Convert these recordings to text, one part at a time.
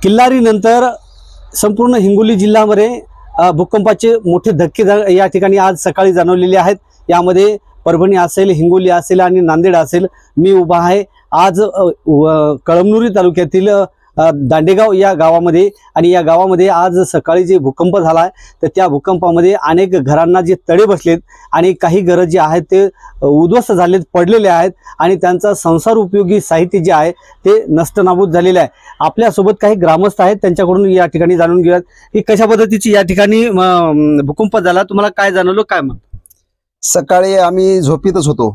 किल्लारी नंतर संपूर्ण हिंगोली जिल्ह्यामध्ये भूकंपाचे मोठे धक्के या ठिकाणी आज सकाळी जाणवलेले आहेत। यामध्ये परभणी असेल, हिंगोली असेल आणि नांदेड असेल। मी उभा आहे आज कळमनुरी तालुक्यातील दांडेगाव या गावामध्ये आणि या गावामध्ये आज सकाळी जे भूकंप झाला आहे तर त्या भूकंपामध्ये अनेक घरांना जे तडे बसलेत आणि काही घर जे आहेत ते उद्ध्वस्त झालेत, पडलेले आहेत आणि त्यांचा संसार उपयोगी साहित्य जे आहे ते नष्टनाबूत झालेले आहे। आपल्यासोबत काही ग्रामस्थ आहेत, त्यांच्याकडून या ठिकाणी जाणून घेऊयात की कशा पद्धतीची या ठिकाणी भूकंप झाला, तुम्हाला काय जाणवलं, काय मग? सकाळी आम्ही झोपीतच होतो,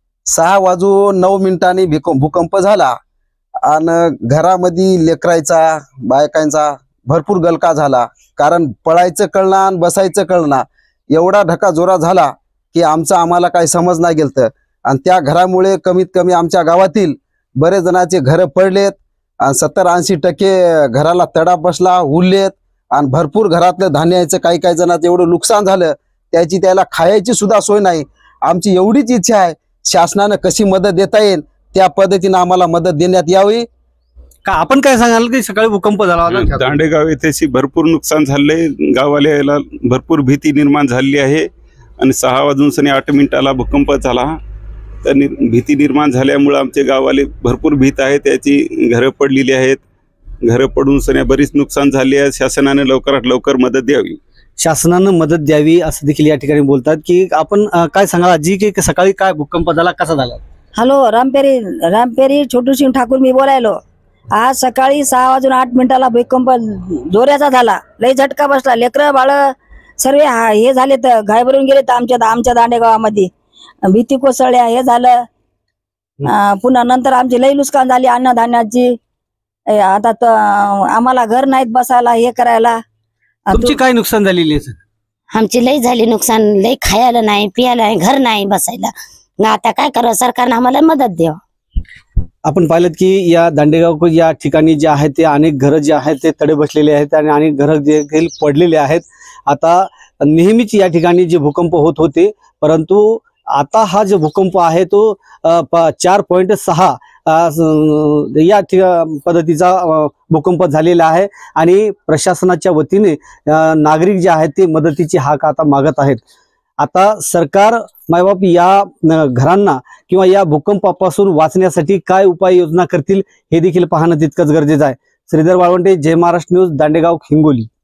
6:09 भूकंप झाला आणि घरामध्ये लेकरायचा बायकांचा भरपूर गलका झाला। कारण पळायचं कळना आणि बसायचं कळना, एवढा धक्का जोरात झाला की आम्हाला काही समज नाही गेलं। आणि त्या घरामुळे कमीत कमी आमच्या गावातील बरेच जणांचे घर पडलेत आणि 70-80% घराला तडा बसला, उरलेत आणि भरपूर घरातलं धान्याचं काही जणांचं एवढं नुकसान झालं त्याची त्याला खायची सुद्धा सोय नाही। आमची एवढीच इच्छा आहे शासनाने कशी मदत देता येईल त्या पद्धतीने आम्हाला मदत देण्यात यावी। का आपण काय सांगाल की सकाळी भूकंप झाला होता दांडेगाव येथे भरपूर नुकसान झाले, गावाला भरपूर भीती निर्माण झाली आहे आणि 6:08 भूकंप झाला। तर भीती निर्माण झाल्यामुळे आमचे गावाले भरपूर भीत आहे, त्याची घरं पडलेली आहेत, घरं पडून सगळ्या बरीच नुकसान झाली आहे। शासनाने लवकरात लवकर मदत द्यावी, शासनानं मदत द्यावी असं देखील या ठिकाणी बोलतात। की आपण काय सांगाल आजी की सकाळी काय भूकंप झाला, कसा झाला? हॅलो, रामपेरी छोटू सिंग ठाकूर मी बोलायलो। आज सकाळी 6:08 भूकंप जोराचा झाला, लई झटका बसला, लेकरं बाळ सर्व हे झाले तर घाबरून गेले तर आमच्या दांडेगावामध्ये भीती कोसळल्या, हे झालं। पुन्हा नंतर आमची लई नुकसान झाली अन्नधान्याची। आता तर आम्हाला घर नाहीत बसायला, हे करायला। तुमची काय नुकसान झालेली आहे? आमची लई झाली नुकसान, लई खायला नाही, पियाला नाही, घर नाही बसायला। आता काय करावं, सरकारने आम्हाला मदत द्यावं। आपण पाहिलं की या दांडेगाव या ठिकाणी जे आहे ते अनेक घरं जे आहेत ते तडे बसलेले आहेत आणि अनेक घरं देखील पडलेले आहेत। आता नेहमीच या ठिकाणी जे भूकंप होत होते, परंतु आता हा जो भूकंप आहे तो 4.6 या पद्धतीचा भूकंप झालेला आहे आणि प्रशासनाच्या वतीने नागरिक जे आहेत ते मदतीची हाक आता मागत आहेत। आता सरकार मायबाप या घरांना किंवा या भूकंपापासून वाचण्यासाठी काय उपाययोजना करतील हे देखील पाहणं तितकंच गरजेचं आहे। श्रीधर वाळवंटे, जय महाराष्ट्र न्यूज, दांडेगाव, हिंगोली।